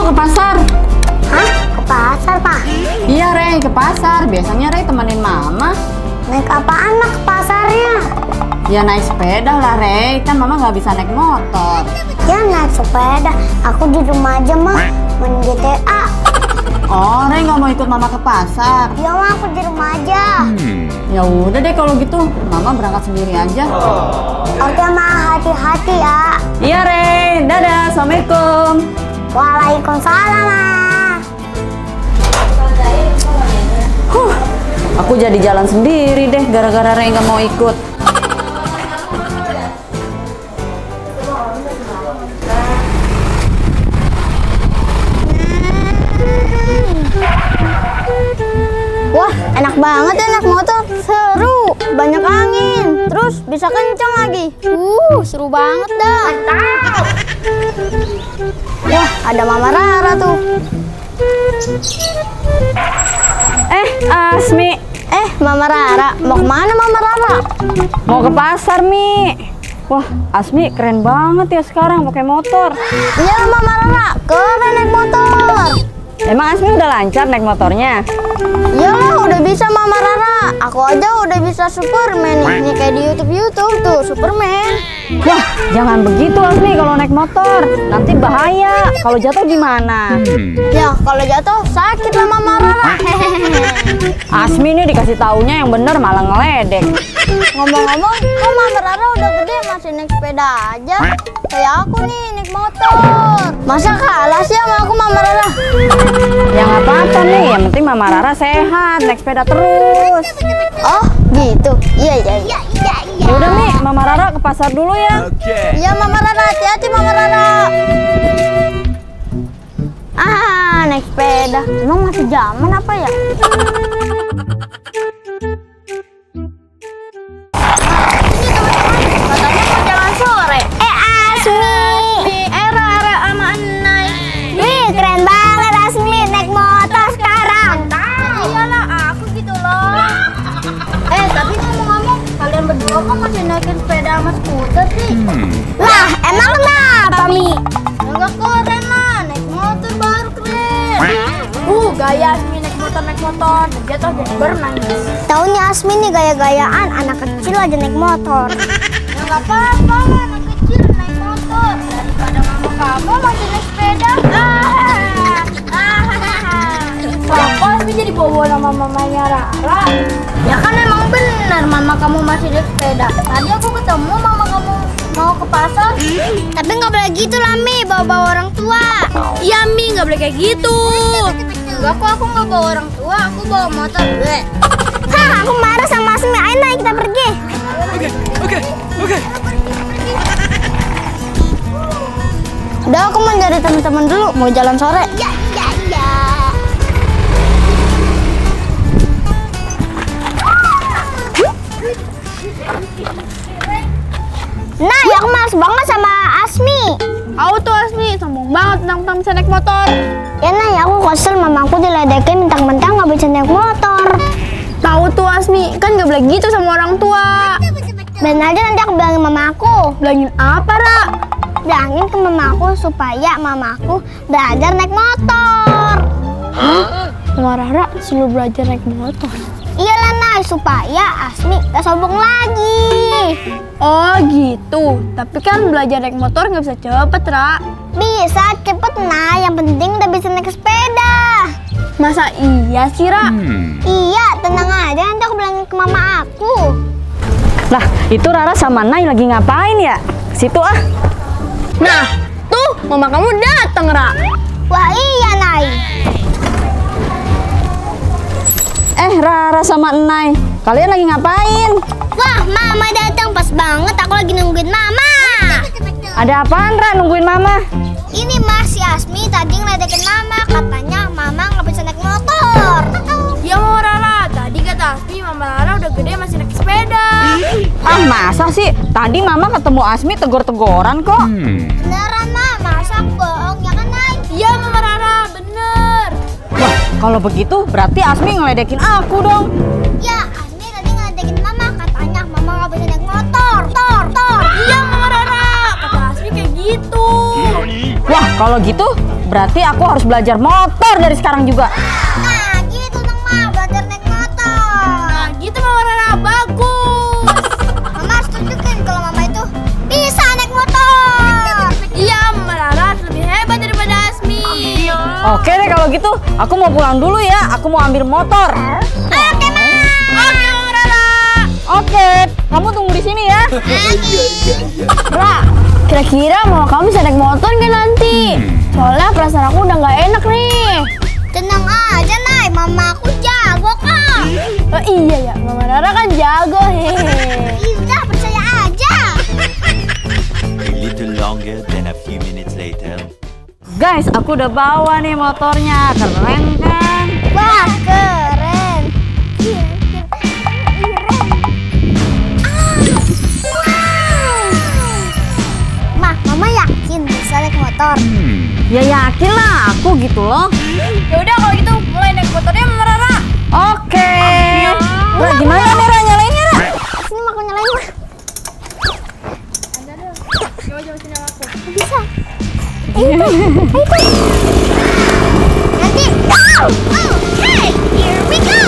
ke pasar. Hah? Ke pasar, Pak? Iya, Rey, ke pasar. Biasanya Rey temenin Mama. Naik apaan Mak ke pasarnya? Ya naik sepeda lah, Rey. Kan Mama nggak bisa naik motor. Ya naik sepeda. Aku di rumah aja, Mak. Main GTA. Oh, Rey nggak mau ikut Mama ke pasar. Ya, Mak, aku di rumah aja. Ya udah deh kalau gitu. Mama berangkat sendiri aja. Oke, Mak. Hati-hati ya. Iya, Rey. Dadah. Assalamualaikum. Waalaikumsalam, Mak. Aku jadi jalan sendiri deh gara-gara Rey nggak mau ikut. Wah, enak banget ya naik motor. Seru, banyak angin. Terus bisa kencang lagi. Seru banget dah. Mantap. Wah, ada Mama Rara tuh. Asmi. Mama Rara, mau kemana Mama Rara? Mau ke pasar, Mi. Wah, Asmi keren banget ya sekarang pakai motor. Iya Mama Rara, keren naik motor. Emang Asmi udah lancar naik motornya? Iyalah, udah bisa Mama Rara. Aku aja udah bisa Superman nih kayak di YouTube tuh, Superman. Wah, jangan begitu Asmi kalau naik motor. Nanti bahaya. Kalau jatuh gimana? Ya, kalau jatuh sakit lah Mama Rara. Asmi nih dikasih taunya yang bener malah ngeledek. Ngomong-ngomong, kok Mama Rara udah gede masih naik sepeda aja? Kayak aku nih naik motor. Masa kalah sih sama aku Mama Rara? Ya nggak apa-apa nih, yang penting Mama Rara sehat, naik sepeda terus. Oh, gitu. Iya. Udah nih, Mama Rara ke pasar dulu ya. Iya Mama Rara, hati-hati Mama Rara. Naik sepeda. Emang masih zaman apa ya? Katanya mau jalan sore. Asmi. Rara sama Enai. Wih, keren banget Asmi naik motor sekarang. Iyalah, aku gitu loh. Tapi ngomong-ngomong, kalian berdua kok masih naikin sepeda sama skuter sih? Lah, emang kenapa, Mi? Enggak keren lah, naik motor baru keren. Gaya Asmi naik motor. Jatuh jadi bernangis. Taunya Asmi nih gaya-gayaan, anak kecil aja naik motor. Ya nggak apa-apa lah, anak kecil naik motor. Daripada mama kamu masih naik sepeda. Kok Asmi jadi bawa nama mamanya Rara? Ya kan emang benar mama kamu masih naik sepeda. Tadi aku ketemu mama kamu mau ke pasar. Tapi nggak boleh gitu lah Mi, bawa-bawa orang tua. Iya Mi, nggak boleh kayak gitu. Enggak kok, aku nggak bawa orang tua, aku bawa motor. Aku marah sama Asmi. Ayo naik kita pergi. Oke. Udah, aku mau cari teman-teman dulu, mau jalan sore. Ya. Nah, ya aku males banget sama Asmi. Aku tuh Asmi, sombong banget tentang bisa naik motor. Ya Nay, aku kesel mamaku diledekin mentang-mentang nggak bisa naik motor. Tahu tuh Asmi, kan nggak boleh gitu sama orang tua. Ben aja nanti aku bilangin mamaku. Bilangin apa, Ra? Bilangin ke mamaku supaya mamaku belajar naik motor. Hah? Sama Rara suruh belajar naik motor? Iyalah Nay, supaya Asmi gak sombong lagi. Oh gitu, tapi kan belajar naik motor nggak bisa cepet, Ra. Bisa cepet Nay, yang penting udah bisa naik sepeda. Masa iya sih, Ra? Iya, tenang aja, nanti aku bilangin ke mama aku. Lah, itu Rara sama Nay lagi ngapain ya? Situ ah. Nah, tuh mama kamu datang, Ra. Wah iya Nay. Rara sama Enai, kalian lagi ngapain? Wah, mama datang pas banget, aku lagi nungguin mama. Ada apaan, Ra, nungguin mama? Ini Mas, si Asmi tadi ngeledekin mama, katanya mama nggak bisa naik motor. Ya mau Rara, tadi kata Asmi mama Rara udah gede masih naik sepeda. Masa sih? Tadi mama ketemu Asmi tegor-tegoran kok. Beneran mama, masa aku bohong ya kan Nay? Iya mama Rara, bener. Wah, kalau begitu berarti Asmi ngeledekin aku dong. Ya, Asmi tadi ngeledekin mama, katanya mama nggak bisa naik motor. Iya mama Rara, kata Asmi kayak gitu. Wah, kalau gitu Berarti aku harus belajar motor dari sekarang juga. Nah, gitu dong, Ma. Belajar naik motor. Nah, gitu Mama Rara, bagus. Mama harus tunjukin kalau Mama itu bisa naik motor. Iya, Mama Rara harus lebih hebat daripada Asmi. Oke deh kalau gitu, aku mau pulang dulu ya. Aku mau ambil motor. Oke, Ma. Oke, Mama Rara. Oke, kamu tunggu di sini ya. Ra, kira-kira mama kamu bisa naik motor nggak nanti? Soalnya perasaan aku udah nggak enak nih. Tenang aja, Nay. Mama aku jago kok. Oh iya ya, Mama Rara kan jago. Iya, percaya aja. A little longer than a few minutes later. Guys, aku udah bawa nih motornya. Keren kan? Wah, keren. Ma, Mama yakin bisa naik motor? Ya yakin lah, aku gitu loh. Ya udah kalau gitu mulai naik motornya Mama Rara. Oke. Ra, gimana nih Ra, nyalainnya Ra? Sini Ma, aku nyalain, Ma. Coba sini aku. Bisa. Nanti. Okay, here we go.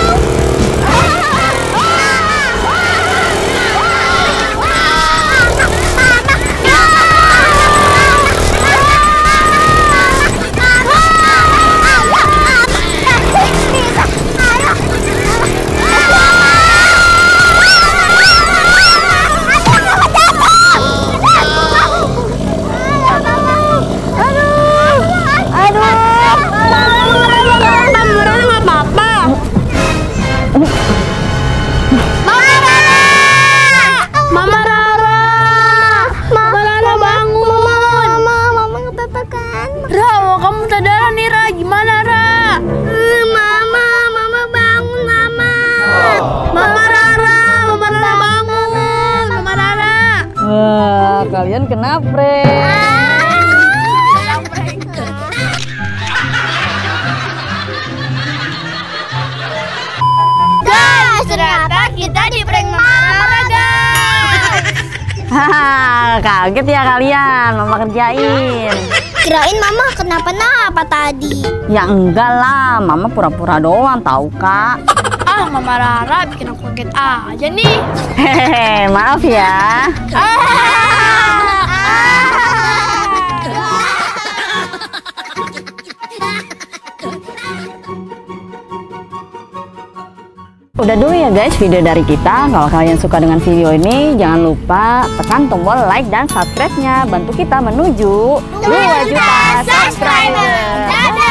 Kalian kenapa? Guys, ternyata kita di prank Mama Rara, guys. Haha, kaget ya kalian, Mama kerjain. Kirain Mama kenapa-napa tadi. Ya enggak lah, Mama pura-pura doang tahu Kak. Ah, Mama Rara bikin aku kaget aja nih. Hehehe, maaf ya. Udah dulu ya guys video dari kita. Kalau kalian suka dengan video ini, jangan lupa tekan tombol like dan subscribe-nya. Bantu kita menuju 2 juta subscriber. Dadah.